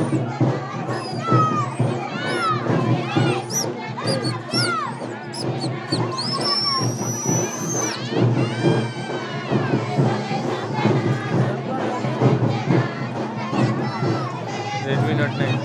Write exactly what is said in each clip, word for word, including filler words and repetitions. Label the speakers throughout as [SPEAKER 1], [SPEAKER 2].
[SPEAKER 1] Redmi Note nine.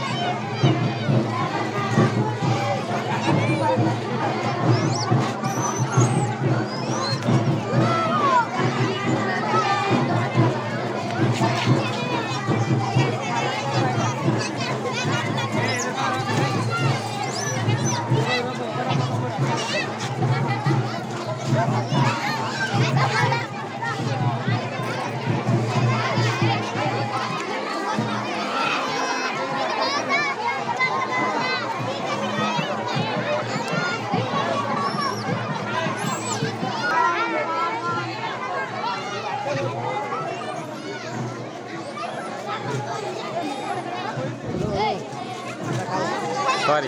[SPEAKER 1] Sorry.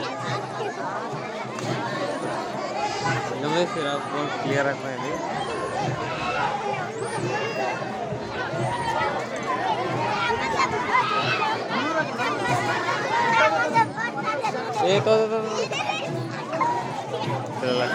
[SPEAKER 1] Namanya sih aku clear apa ini? Eh, tuh tuh tuh. Jelas.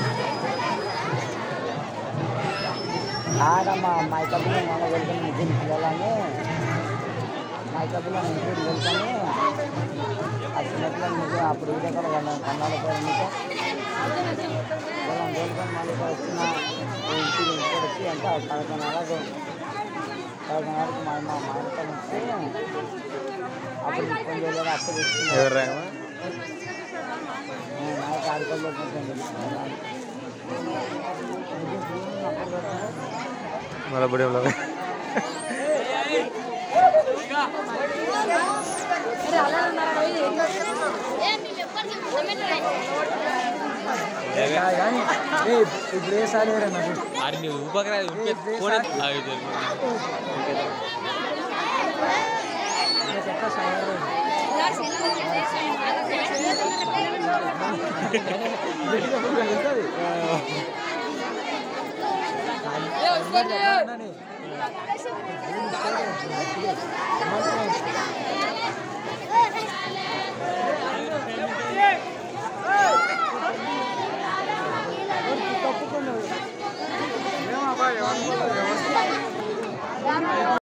[SPEAKER 2] Ada mah, mereka bilang mana welcome mungkin jalannya. Mereka bilang mungkin welcome-nya. Aslinya bilang mungkin apa udah kalau karena karena lepas ini kan. Kalau welcome mana kalau cina inti inti entah kalau karena lagu. Kalau karena lagu main main main kan mungkin. Apa penjualan apa di sini?
[SPEAKER 1] Orang mah.
[SPEAKER 2] Nah, naik kali kalau mungkin.
[SPEAKER 1] Malah berdua belakang.
[SPEAKER 2] Eh, dress ada orang aku.
[SPEAKER 1] Hari ini lupa kira lupa phone ah itu.
[SPEAKER 2] Kita saya. Yo,